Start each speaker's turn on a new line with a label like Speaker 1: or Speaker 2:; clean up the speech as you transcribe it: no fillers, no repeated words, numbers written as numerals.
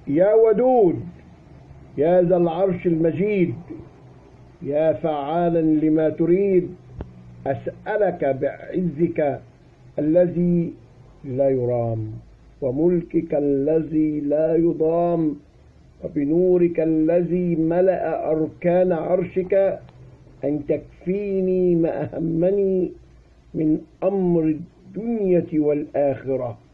Speaker 1: يا ودود، يا ذا العرش المجيد، يا فعالا لما تريد، أسألك بعزك الذي لا يرام، وملكك الذي لا يضام، وبنورك الذي ملأ أركان عرشك، أن تكفيني ما أهمني من أمر الدنيا والآخرة.